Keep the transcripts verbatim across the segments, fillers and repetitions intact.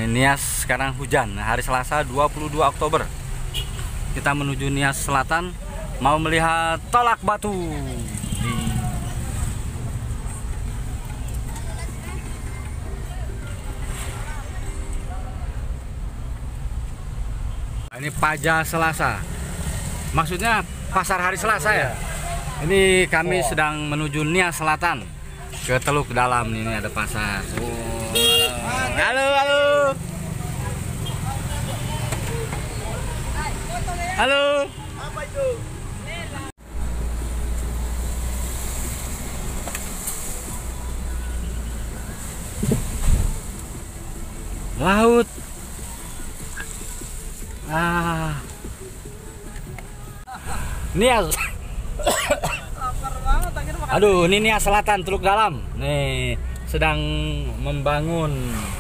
Ini Nias sekarang hujan, hari Selasa dua puluh dua Oktober. Kita menuju Nias Selatan, mau melihat Tolak Batu. Ini Paja Selasa, maksudnya pasar hari Selasa ya. Ini kami sedang menuju Nias Selatan ke Teluk Dalam. Ini ada pasar. Oh. Halo, halo. Halo. Apa itu? Laut. Ah. Nias. Aduh, ini Nias Selatan, Teluk Dalam. Nih, sedang membangun.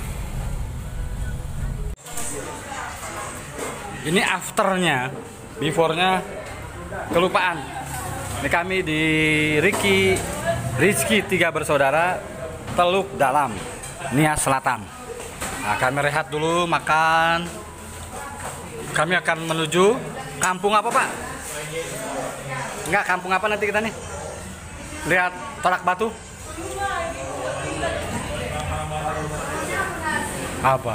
Ini afternya, before-nya kelupaan. Ini kami di Riki Rizky tiga bersaudara, Teluk Dalam, Nias Selatan. Nah, kami rehat dulu, makan. Kami akan menuju kampung apa, Pak? Enggak, kampung apa nanti kita nih? Lihat Tolak Batu. Apa?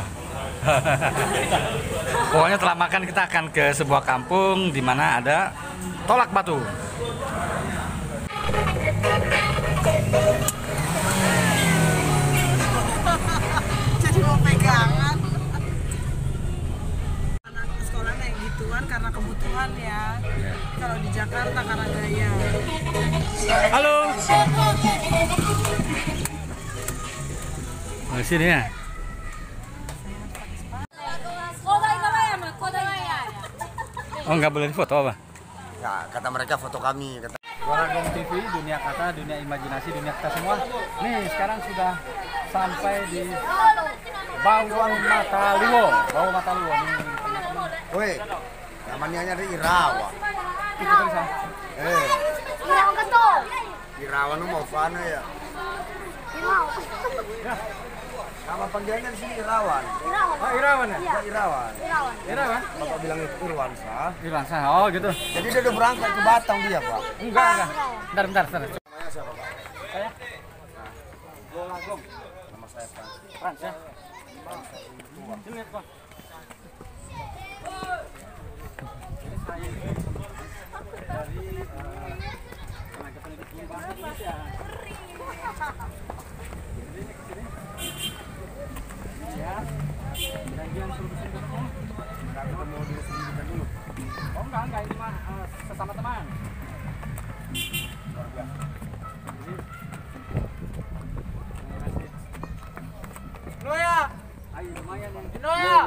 Pokoknya setelah makan kita akan ke sebuah kampung di mana ada Tolak Batu. Jadi mau pegangan. Anak sekolah kayak gituan karena kebutuhan ya. Yeah. Kalau di Jakarta karena gaya. Halo. Oh, sini ya. Oh, nggak boleh difoto apa? Ya, kata mereka foto kami. Kata... Waragong T V, dunia kata, dunia imajinasi, dunia kita semua. Nih, sekarang sudah sampai di Bawang Mataluwo. Bawang Mataluwo nih. Woi, namanya ada Irawa. Itu bisa. Eh. Irawa ketul. Irawa nu mau fana ya. Irawa. Ya. Nama panggilannya di sini Irawan. Irawan. Oh, Irawan ya? Ya, Irawan. Irawan. Irawan? Bapak bilang Irwansa. Irwansa. Oh, gitu. Jadi dia udah berangkat ke Batam dia, Pak. Enggak, enggak. Bentar, bentar, bentar. Namanya siapa, Pak? Saya? Golagong. Nama saya Frans. Frans ya? Sini lihat, Pak. Jadi saya ini dari tenaga pendidik Indonesia. Jadi ini kesini. Ya, janjian suruh kesini ketemu. Enggak ketemu dulu sendiri dulu. Oh enggak, enggak, ini mah uh, sesama teman. Luar biasa. Jadi, Noya. ayo lumayan yang Noya.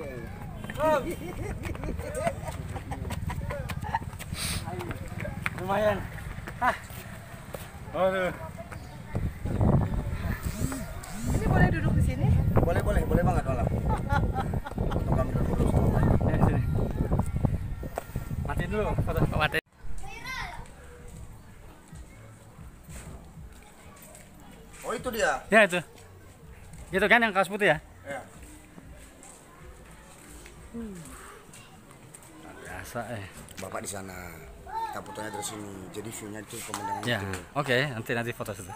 ayo, lumayan. Hah. Aduh. Ini boleh duduk di sini? Boleh, boleh, boleh banget malah. Foto kami dulu sama Pak. Eh, sini. Matiin dulu foto, matiin. Oh, itu dia. Ya itu. Gitu kan yang kaos putih ya? Ya. Hmm. Biasa eh. Bapak di sana. Kita fotonya dari sini. Jadi view-nya itu pemandangan Ya, itu. oke, nanti nanti foto situ.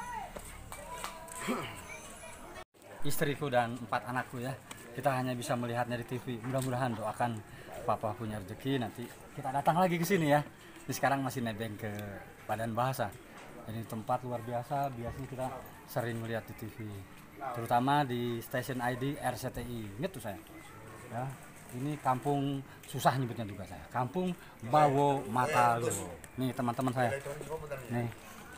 Istriku dan empat anakku ya. Kita hanya bisa melihatnya di T V. Mudah-mudahan doakan papa punya rezeki nanti kita datang lagi ke sini ya. Ini sekarang masih nebeng ke Badan Bahasa. Ini tempat luar biasa, biasanya kita sering melihat di T V. Terutama di stasiun I D R C T I. Ingat tuh saya. Ya, ini kampung susah nyebutnya juga saya. Kampung Bawo Mataluwo. Nih teman-teman saya. Nih.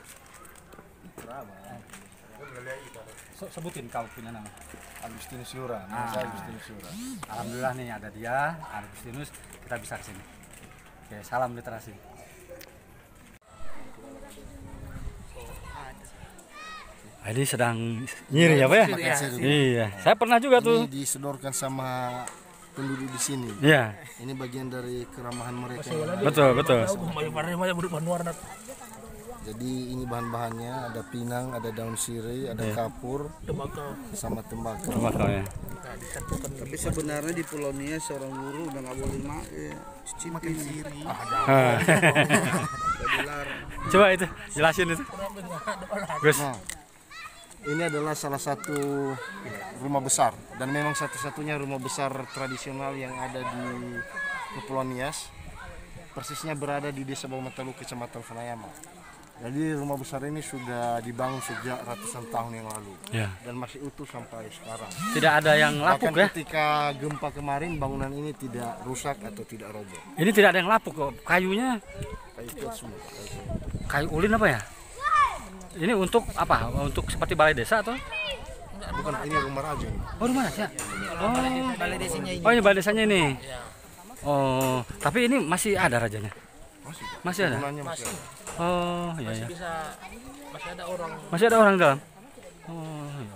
So, sebutin kau punya nama. Agustinus Yura. Ah. Saya Agustinus Yura. Alhamdulillah nih ada dia, Agustinus, kita bisa kesini. Oke, salam literasi. Ini sedang nyiri ya Pak ya? Iya, saya pernah juga tuh. Ini disodorkan sama penduduk di sini. Iya. Ini bagian dari keramahan mereka. Betul, betul. Jadi ini bahan-bahannya ada pinang, ada daun sirih, ada kapur, sama tembakau. Tembakau ya. Tapi sebenarnya di Pulau Nias seorang guru udah nggak boleh mak ya, makan sirih. Coba itu jelasin itu. Gus. Nah, ini adalah salah satu rumah besar dan memang satu-satunya rumah besar tradisional yang ada di Kepulauan Nias. Persisnya berada di Desa Bawah Matalu, Kecamatan Fanayama. Jadi rumah besar ini sudah dibangun sejak ratusan tahun yang lalu Ya. dan masih utuh sampai sekarang. Tidak ada yang lapuk Bahkan ya. ketika gempa kemarin bangunan ini tidak rusak atau tidak roboh. Ini tidak ada yang lapuk kok. Kayunya Kayu kuat semua. Kayu semua. kayu ulin apa ya? Ini untuk apa? Untuk seperti balai desa atau? Bukan, ini rumah raja ini. Oh, rumah aja. Oh, Balai desanya ini. oh ini balai desanya ini. Oh, tapi ini masih ada rajanya. Masih. Masih ada. Bangunannya masih ada. Oh, iya ya. Bisa masih ada orang. Masih ada orang dalam. Oh, iya.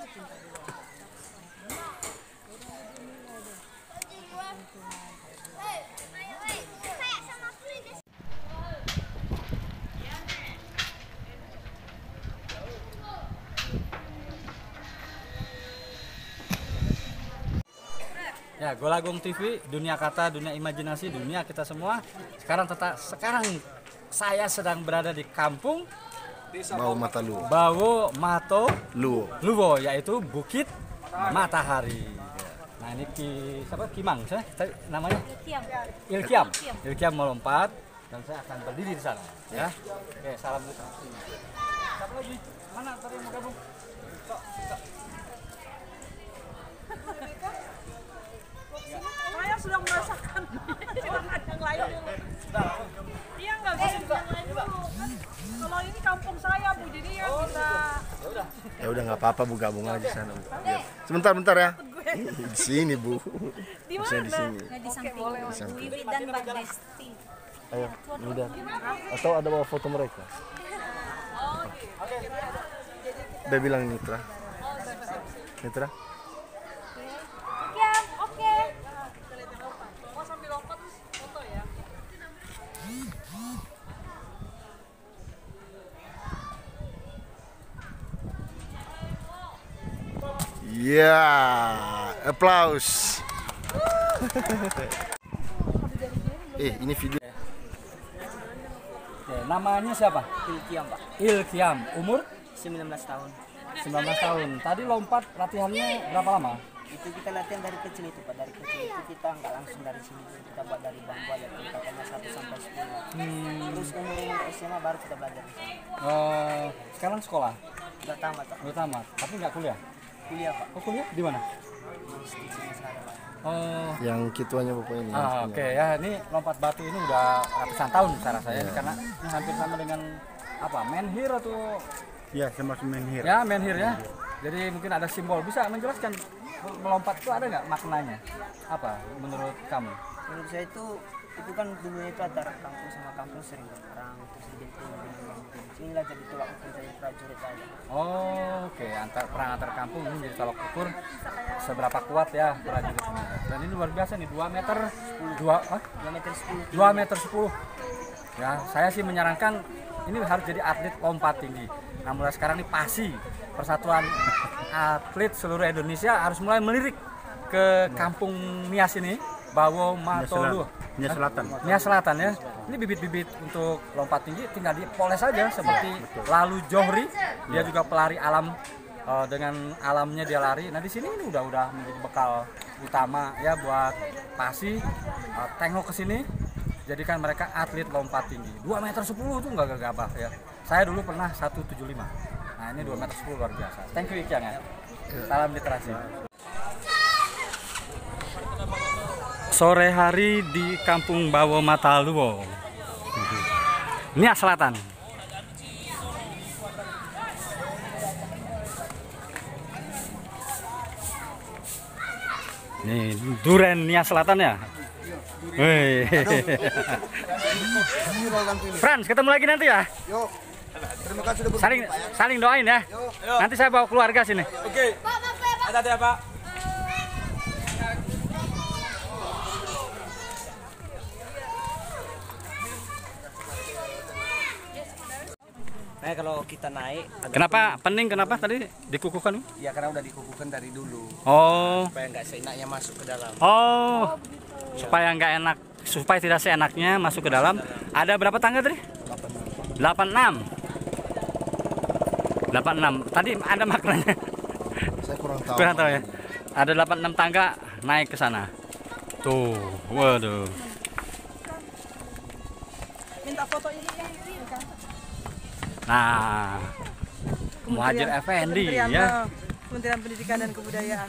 Ya, Golagung T V, dunia kata, dunia imajinasi, dunia kita semua. Sekarang tetap sekarang saya sedang berada di kampung Bawah Matalu. Bawo Mato Luo. Luwo, yaitu Bukit Matahari. Nah, ini Ki siapa? Kimang, saya tadi namanya Ilkiam. Ilkiam. Ilkiam melompat dan saya akan berdiri di sana, ya. Oke, salam dulu. Siapa lagi? Mana tadi yang mau gabung? Saya sudah merasakan jangan yang lain dulu. Iya nggak bisa yang lain dulu kan. Kalau ini kampung saya Bu, jadi ya bisa. Ya udah nggak apa-apa Bu, gabung aja di sana Bu. Biar- Sebentar bentar ya. Di sini Bu. Di Bisa di mana? sini. Nah, di samping Di samping. Wiwi dan Mbak Desti. Ayo, udah. Atau ada bawa foto mereka? Udah bilang Nitra. Nitra. Ilkiam, oke. Mau sambil lompat foto ya. Ya, applause. eh, ini video. Oke, namanya siapa? Ilkiam Pak. Ilkiam. Umur sembilan belas tahun. sembilan belas tahun. Tadi lompat latihannya berapa lama? Itu kita latihan dari kecil itu Pak. Dari kecil itu kita nggak langsung dari sini dulu. Kita buat dari bangku aja tingkatannya satu sampai sepuluh. Hmm. Terus umur umur S M A baru kita belajar di sini. Oh, sekarang sekolah Udah tamat Pak. udah tamat, tapi nggak kuliah. Kuliah Pak. Oh, kuliah di mana? Di sini sana Pak. Oh, Yang kituanya Bapak ini. ah, oke ya. Ini lompat batu ini udah ratusan tahun cara saya ini karena ini hampir sama dengan apa? Menhir atau Ya, sama menhir. ya menhir ya. Jadi mungkin ada simbol. Bisa menjelaskan melompat itu ada nggak maknanya? Apa menurut kamu? Menurut saya itu itu kan dulunya itu antara kampung sama kampung sering berperang terus dibentuk inilah jadi tolak ukur dari prajurit aja. Oh, oke. Antar perang antar kampung ini jadi tolak ukur seberapa kuat ya prajurit ini. Dan ini luar biasa nih, dua meter dua ah? dua meter sepuluh. dua meter sepuluh. Ya, saya sih menyarankan ini harus jadi atlet lompat tinggi. Nah, mulai sekarang nih Pasi, Persatuan Atlet Seluruh Indonesia harus mulai melirik ke kampung Nias ini, Bawo Matolu. Nias Selatan. Nias Selatan ya. Ini bibit-bibit untuk lompat tinggi tinggal dipoles saja seperti Lalu Johri, dia juga pelari alam. Uh, dengan alamnya dia lari. Nah, di sini ini udah udah menjadi bekal utama ya buat Pasi. Uh, tengok ke sini. Jadikan mereka atlet lompat tinggi. dua meter sepuluh tuh nggak gegabah ya. Saya dulu pernah seratus tujuh puluh lima. Nah, ini dua meter sepuluh luar biasa. Thank you Ikyang ya. Salam literasi. Sore hari di Kampung Bawo Mataluwo. Nias Selatan. Nih, Duren Nias Selatan ya. Wih. Frans, ketemu lagi nanti ya. Yuk. Terima kasih sudah Saling saling doain ya. Nanti saya bawa keluarga sini. Oke. Ada ya Pak. Nah kalau kita naik, ada Kenapa pening? Kenapa tadi dikukuhkan? pun- ya karena udah dikukuhkan dari dulu Oh, supaya nggak seenaknya masuk ke dalam. oh, supaya nggak enak, supaya tidak seenaknya masuk ke dalam. Ada berapa tangga tadi? delapan puluh enam. delapan puluh enam. Tadi ada maknanya. Saya kurang tahu. Kurang tahu ya. Ada delapan puluh enam tangga naik ke sana. Tuh, waduh. Minta foto ini kan. Nah, Muhajir Effendi Kementerian, ya. eh, Kementerian Pendidikan dan Kebudayaan.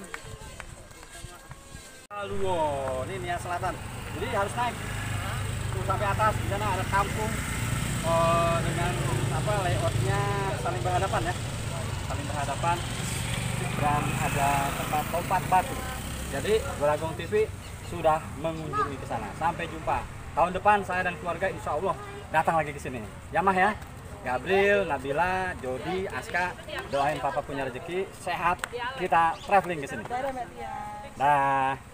Aluwo, ini Nia Selatan. Jadi harus naik tuh sampai atas. Di sana ada kampung eh, dengan apa layoutnya saling berhadapan ya, saling berhadapan dan ada tempat lompat batu. Jadi Golagong T V sudah mengunjungi ke sana. Sampai jumpa tahun depan, saya dan keluarga insya Allah datang lagi ke sini. Ya Mah ya. Gabriel, Nabila, Jody, Aska, doain papa punya rezeki, sehat, kita traveling ke sini. Dadah, Mbak Tia. Dah.